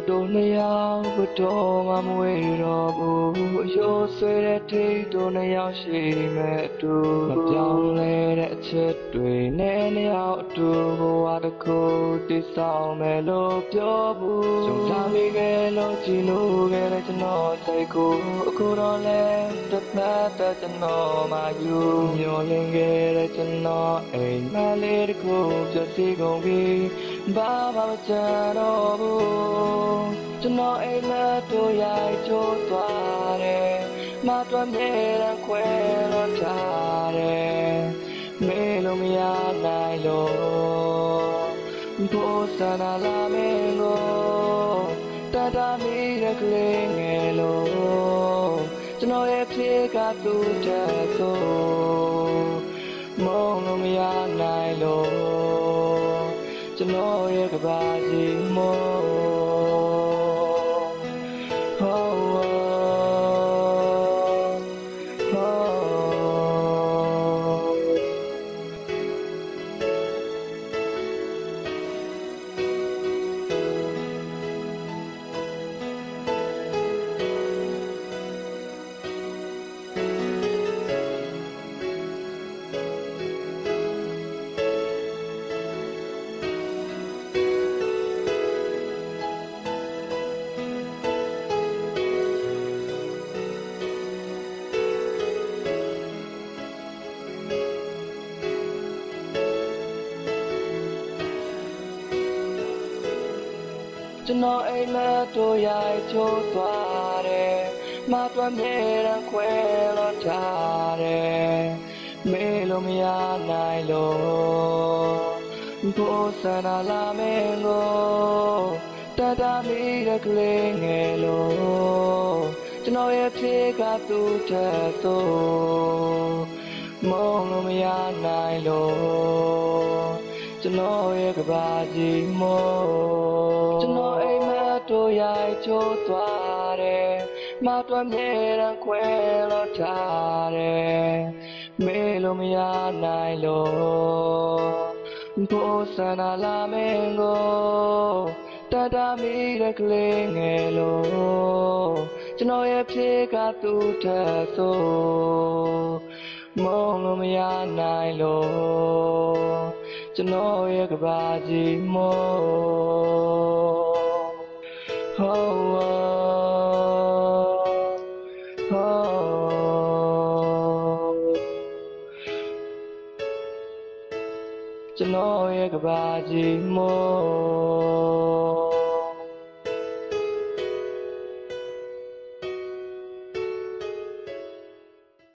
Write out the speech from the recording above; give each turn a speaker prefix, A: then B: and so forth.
A: တို့နှစ်ယောက်ဘယ်တော့မှမဝေးတော့ဘူးရိုးဆွေတဲ့ထိတ်တို့နှစ်ယောက်ရှိမဲ့အတူမပြောင်းလဲတဲ့အချက်တွေနဲ့နှစ်ယောက်အတူဘဝတစ်ခုတည်ဆောင်မယ်လို့ပြောဘူးကြုံလာမိခဲ့လို့ကြည်လို့ခဲ့တဲ့ကျွန်တော်စိတ်ကိုအခုတော့လဲတစ်ဖက်တည်းကျွန်တော်မှယူမျောလင်းခဲ့တဲ့ကျွန်တော်အိမ်မလေးတစ်ခုပြည့်စည်ကုန်ပြီဘာမှမကြံတော့ဘူးကျွန်တော်အိမ်မက်တို့ရိုက်ချိုးသွားတယ်မတော်မြဲတမ်းခွဲလို့ထားတယ်မေးလို့မရနိုင်လို့ဘိုးစန္ဒလာမင်းကိုတတမီတဲ့ကလေးငယ်လို့ကျွန်တော်ရဲ့ဖြစ်ကသူ့တဲ့ဆိုမုန်းလို့မရနိုင်လို့ကျွန်တော်ရဲ့ကဘာကြီးမိုကျွန်တော်အိမ်မက်တို့ရိုက်ချိုးသွားတယ်မတော်မြဲတမ်းခွဲလို့ထားတယ်မေးလို့မရနိုင်လို့ဘိုးစန္ဒလာမင်းကိုတတမီတဲ့ကလေးငယ်လို့ကျွန်တော်ရဲ့ဖြစ်ကသူ့တဲ့ဆိုမုန်းလို့မရနိုင်လို့ကျွန်တော်ရဲ့ကဘာကြီးမို့ကျွန်တော်အိမ်မက်တို့ရိုက်ချိုးသွားတယ်မတော်မြဲတမ်းခွဲလို့ထားတယ်မေးလို့မရနိုင်လို့ဘိုးစန္ဒလာမင်းကိုတတမီတဲ့ကလေးငယ်လို့ကျွန်တော်ရဲ့ဖြစ်ကသူ့တဲ့ဆိုမုန်းလို့မရနိုင်လို့ကျွန်တော်ရဲ့ကဘာကြီးမို့ကျွန်တော်ရဲ့ကဘာကြီးမို့